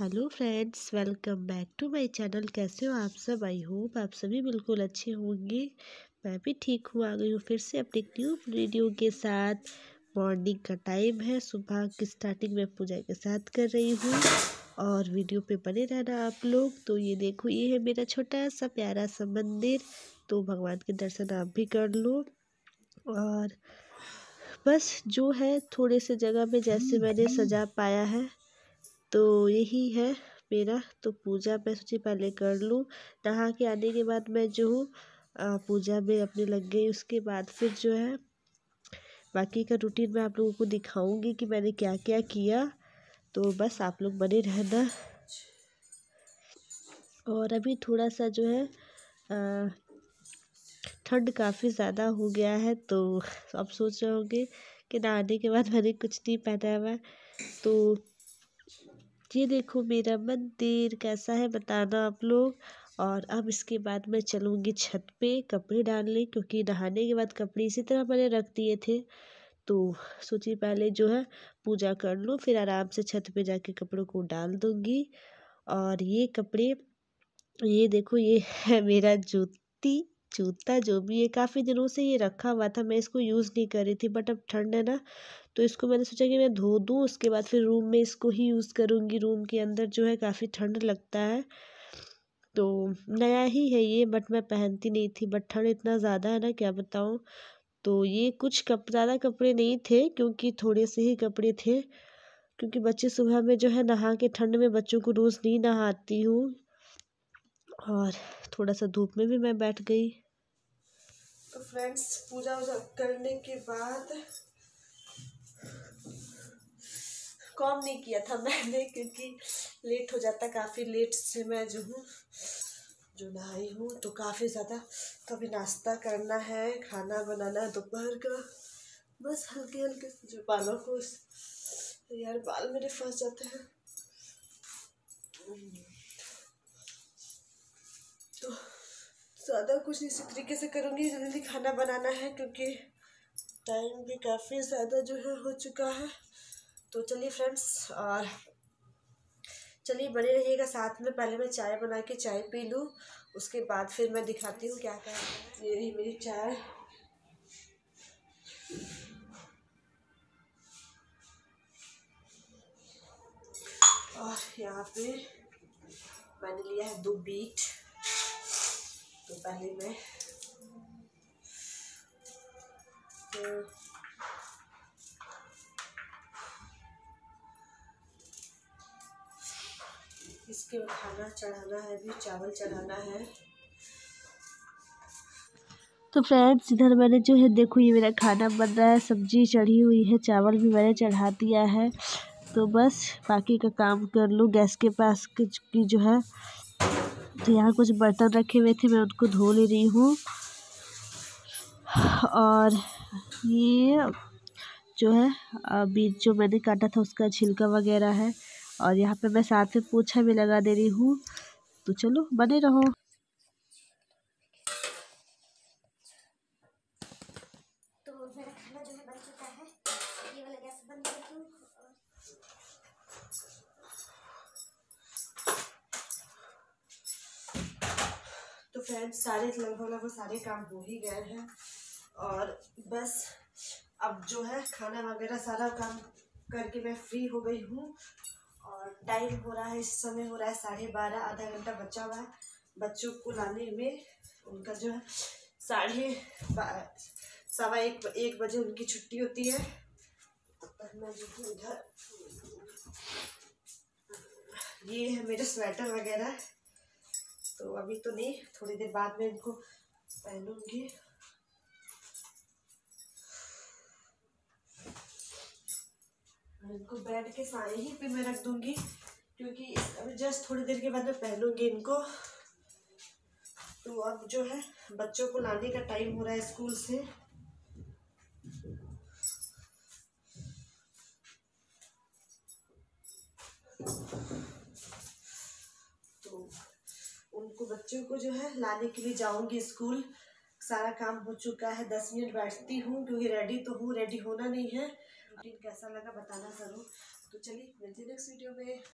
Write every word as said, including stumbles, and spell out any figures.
Hello friends, welcome back to my channel. कैसे हो आप सब? आई होप आप सभी बिल्कुल अच्छे होंगे। मैं भी ठीक हूँ, आ गई हूँ फिर से अपनी न्यू वीडियो के साथ। मॉर्निंग का टाइम है, सुबह की स्टार्टिंग में पूजा के साथ कर रही हूँ और वीडियो पे बने रहना आप लोग। तो ये देखो, ये है मेरा छोटा सा प्यारा सा मंदिर, तो भगवान के दर्शन आप भी कर लो। और बस जो है थोड़े से जगह में जैसे मैंने सजा पाया है तो यही है मेरा। तो पूजा मैं सोची पहले कर लूँ, नहा के आने के बाद मैं जो हूँ अ, पूजा में अपने लग गई। उसके बाद फिर जो है बाकी का रूटीन मैं आप लोगों को दिखाऊंगी कि मैंने क्या क्या किया। तो बस आप लोग बने रहना। और अभी थोड़ा सा जो है अ, ठंड काफ़ी ज़्यादा हो गया है, तो अब सोच रहे होंगे कि नहाने के बाद मैंने कुछ नहीं पहना हुआ है। तो ये देखो मेरा मंदिर कैसा है बताना आप लोग। और अब इसके बाद मैं चलूँगी छत पे कपड़े डालने, क्योंकि नहाने के बाद कपड़े इसी तरह मैंने रख दिए थे। तो सोची पहले जो है पूजा कर लूँ, फिर आराम से छत पे जाके कपड़ों को डाल दूँगी। और ये कपड़े, ये देखो, ये है मेरा जूती जूता जो भी है, काफ़ी दिनों से ये रखा हुआ था, मैं इसको यूज़ नहीं कर रही थी। बट अब ठंड है ना, तो इसको मैंने सोचा कि मैं धो दूँ, उसके बाद फिर रूम में इसको ही यूज़ करूँगी। रूम के अंदर जो है काफ़ी ठंड लगता है, तो नया ही है ये, बट मैं पहनती नहीं थी। बट ठंड इतना ज़्यादा है ना, क्या बताऊँ। तो ये कुछ कप ज़्यादा कपड़े नहीं थे, क्योंकि थोड़े से ही कपड़े थे, क्योंकि बच्चे सुबह में जो है नहा के, ठंड में बच्चों को रोज़ नहीं नहाती हूँ। और थोड़ा सा धूप में भी मैं बैठ गई। तो फ्रेंड्स, पूजा वूजा करने के बाद काम नहीं किया था मैंने, क्योंकि लेट हो जाता, काफ़ी लेट से मैं जो हूँ जो नहाई हूँ, तो काफ़ी ज़्यादा। तो अभी नाश्ता करना है, खाना बनाना है दोपहर का। बस हल्के हल्के जो बालों को, यार बाल मेरे फंस जाते हैं, तो ज़्यादा कुछ इसी तरीके से करूँगी। जल्दी खाना बनाना है, क्योंकि टाइम भी काफ़ी ज़्यादा जो है हो चुका है। तो चलिए फ्रेंड्स, और चलिए बने रहिएगा साथ में। पहले मैं चाय बना के चाय पी लूँ, उसके बाद फिर मैं दिखाती हूँ क्या क्या है। ये रही मेरी चाय। और यहाँ पे मैंने लिया है दो बीट। तो पहले मैं तो इसके खाना चढ़ाना है, भी चावल चढ़ाना है। तो फ्रेंड्स, इधर मैंने जो है देखो, ये मेरा खाना बन रहा है, सब्जी चढ़ी हुई है, चावल भी मैंने चढ़ा दिया है। तो बस बाकी का काम कर लूँ गैस के पास कुछ की जो है। तो यहाँ कुछ बर्तन रखे हुए थे, मैं उनको धो ले रही हूँ। और ये जो है बीज जो मैंने काटा था उसका छिलका वगैरह है, और यहाँ पे मैं साथ में पोछा भी लगा दे रही हूँ। तो चलो बने रहो। तो मेरा खाना जो है बन चुका है, ये वाला गैस बंद कर दूँ। तो फ्रेंड्स, सारे लगभग लगभग सारे काम हो ही गए हैं, और बस अब जो है खाना वगैरह सारा काम करके मैं फ्री हो गई हूँ। और टाइम हो रहा है, इस समय हो रहा है साढ़े बारह, आधा घंटा बचा हुआ है बच्चों को लाने में। उनका जो है साढ़े सवा एक एक बजे उनकी छुट्टी होती है। और मैं जो हूँ इधर, ये है मेरे स्वेटर वगैरह। तो अभी तो नहीं, थोड़ी देर बाद में इनको पहनूंगी। इनको बेड के साए ही पे मैं रख दूंगी, क्योंकि अभी जस्ट थोड़ी देर के बाद मैं पहनूंगी इनको। तो अब जो है बच्चों को लाने का टाइम हो रहा है स्कूल से। तो उनको, बच्चों को जो है लाने के लिए जाऊंगी स्कूल। सारा काम हो चुका है, दस मिनट बैठती हूँ, क्योंकि रेडी तो हूँ, रेडी होना नहीं है। रूटीन कैसा लगा बताना जरूर। तो चलिए मिलते हैं नेक्स्ट वीडियो में।